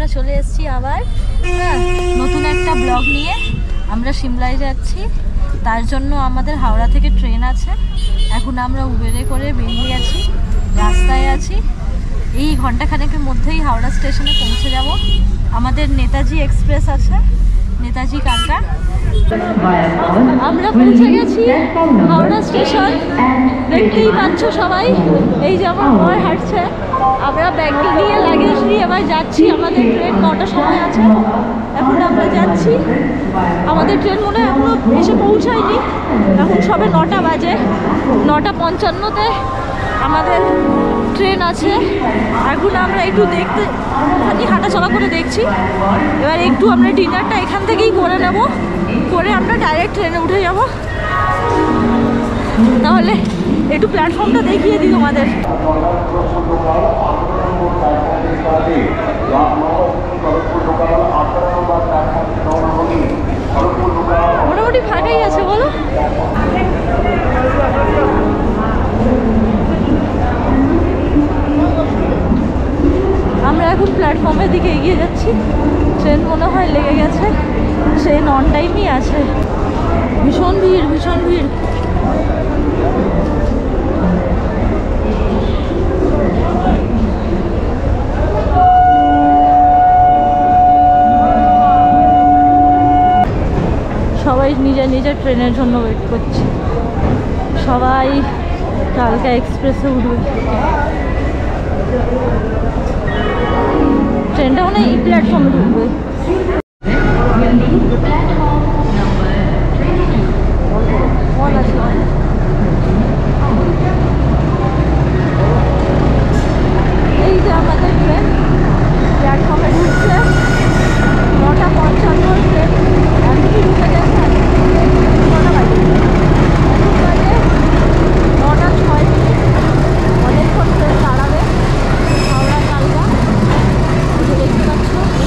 আমরা চলে এসেছি আবার নতুন একটা ব্লগ নিয়ে। আমরা সিমলায় যাচ্ছি, তার জন্য আমাদের হাওড়া থেকে ট্রেন আছে। এখন আমরা উবেরে করে বেরিয়ে আছি, রাস্তায় আছি। এই ঘন্টাখানেকের মধ্যেই হাওড়া স্টেশনে পৌঁছে যাব। আমাদের নেতাজি এক্সপ্রেস আছে, নেতাজি কালকা। আমরা পৌঁছে গেছি হাওড়া স্টেশন। দেখতেই পাচ্ছ সবাই, এই যে আমার বর হাঁটছে। আমরা ব্যাগ নিয়ে লাগেজ নিয়ে এবার যাচ্ছি। আমাদের ট্রেন 9টার সময় আছে, এখন আমরা যাচ্ছি। আমাদের ট্রেন মনে হয় এখনো এসে পৌঁছায়নি, এখন সবে 9টা বাজে। 9:55-তে আমাদের ট্রেন আছে। এখন আমরা একটু দেখতে হাঁটাচলা করে দেখছি। এবার একটু আমরা ডিনারটা এখান থেকেই করে নেব, করে আমরা ডাইরেক্ট ট্রেনে উঠে যাব। তাহলে একটু প্ল্যাটফর্মটা দেখিয়ে দিই তোমাদের। মোটামুটি ফাঁকাই আছে, বলো। আমরা এখন প্ল্যাটফর্মের দিকে এগিয়ে যাচ্ছি। ট্রেন মনে হয় লেগে গেছে, ট্রেন অন টাইমই আছে। ভীষণ ভিড়, ভীষণ ভিড়। সবাই নিজের নিজের ট্রেনের জন্য ওয়েট করছে। সবাই কালকা এক্সপ্রেসে উঠবে। ট্রেনটা মানে এই প্ল্যাটফর্মে ঢুকবে। এই যে আমাদের ট্রেন প্ল্যাটফর্মে ঢুকছে। 9:55 ট্রেন এমনি ঢুকে গেছে। 9টা বাজে, 9:06। অনেকক্ষণ ট্রেন দাঁড়াবে হাওড়া কালকা। দেখতে পাচ্ছ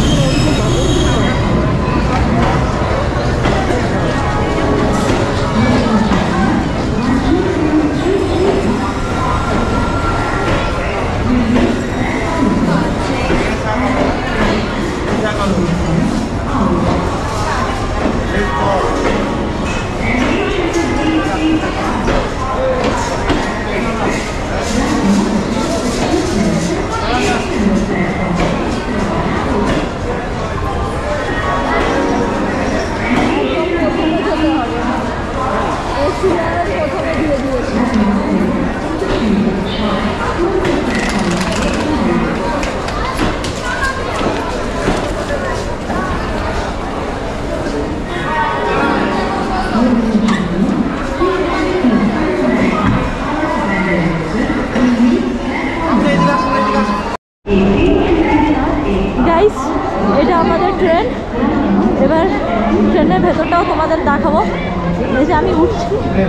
গাইস, এটা আমাদের ট্রেন। এবার ট্রেনের ভেতরটাও তোমাদের দেখাবো। এই যে আমি উঠছি,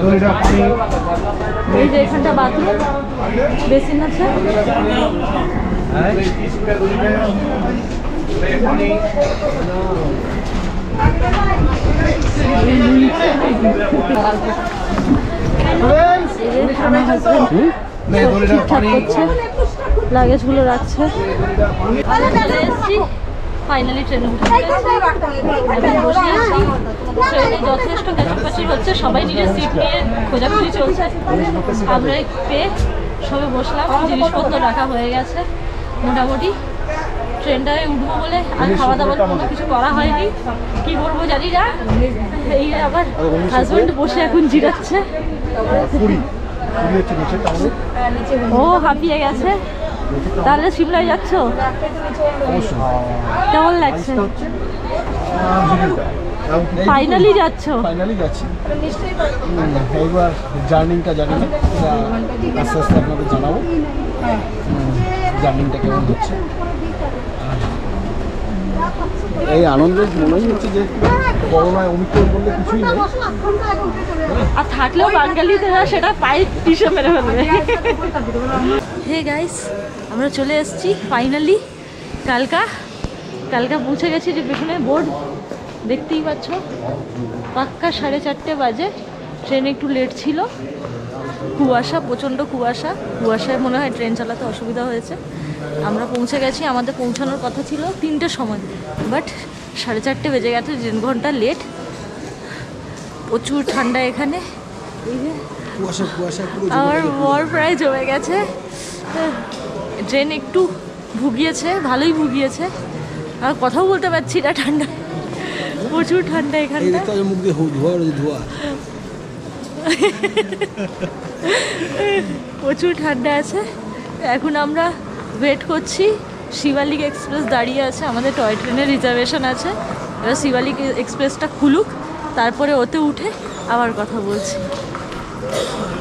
এই যে এখানটা বাথরুম, বেসিন আছে। ঠিকঠাক করছে, লাগেজগুলো রাখছে। ফাইনালি ট্রেনে উঠে বসে আছি। ট্রেনে যথেষ্ট কাছাকাছি হচ্ছে, সবাই নিজের সিট নিয়ে খোঁজাখুঁজি চলছে। আমরা পেয়ে সবে বসলাম, জিনিসপত্র রাখা হয়ে গেছে মোটামুটি। ট্রেনটায় উঠবো বলে আর খাওয়া দাওয়ার কোনো কিছু করা হয়নি, কি করবো জানি না। এই আবার হাজব্যান্ড বসে এখন জিরাচ্ছে, ও হাঁপিয়ে গেছে। তাহলে সিমলায় যাচ্ছ, কেমন লাগছে? ফাইনালি যাচ্ছ? ফাইনালি যাচ্ছি। এইবার জার্নিটা জানি না, আস্তে আস্তে আপনাদের জানাবো জার্নিটা কেমন হচ্ছে। এই আনন্দে মনেই হচ্ছে যে করোনায় অমিক্রণ করলে কিছুই নেই, আর থাকলেও বাঙালিরা সেটা পায়ে টিসে মেরে ফেলবে। হে গাইস, আমরা চলে এসেছি ফাইনালি কালকা। কালকা পৌঁছে গেছি। যে পেছনে বোর্ড দেখতেই পাচ্ছ, পাক্কা 4:30 বাজে। ট্রেন একটু লেট ছিল, কুয়াশা, প্রচণ্ড কুয়াশায় মনে হয় ট্রেন চালাতে অসুবিধা হয়েছে। আমরা পৌঁছে গেছি, আমাদের পৌঁছানোর কথা ছিল 3টের সময়, বাট 4:30 বেজে গেছে, 1 ঘন্টা লেট। প্রচুর ঠান্ডা এখানে, এই যে আমার বর প্রায় জমে গেছে। ট্রেন একটু ভুগিয়েছে, ভালোই ভুগিয়েছে, আর কথাও বলতে পারছি না ঠান্ডা, প্রচুর ঠান্ডা এখানটা। প্রচুর ঠান্ডা আছে। এখন আমরা ওয়েট করছি, শিবালিক এক্সপ্রেস দাঁড়িয়ে আছে, আমাদের টয় ট্রেনের রিজার্ভেশন আছে। এবার শিবালিক এক্সপ্রেসটা খুলুক, তারপরে ওতে উঠে আবার কথা বলছি।